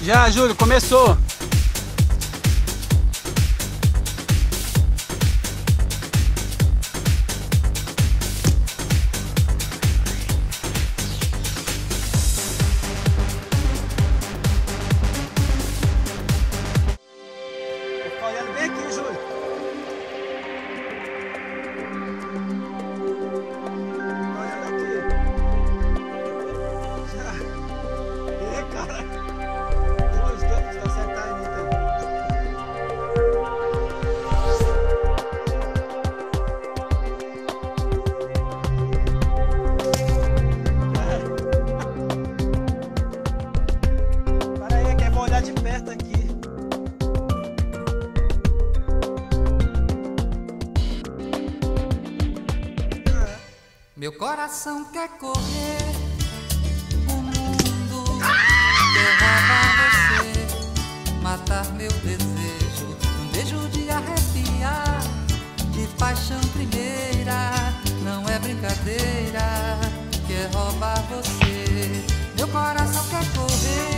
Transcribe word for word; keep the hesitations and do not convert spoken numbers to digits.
Já, Júlio, começou. Vou ficar olhando bem aqui, Júlio. Olhando aqui. Já. E aí, cara? Júlio, se tu acertar em mim também. Para aí, que eu vou olhar de perto aqui. Meu coração quer correr o mundo, quer roubar você, matar meu desejo, um beijo de arrepiar, de paixão primeira, não é brincadeira, quer roubar você. Meu coração quer correr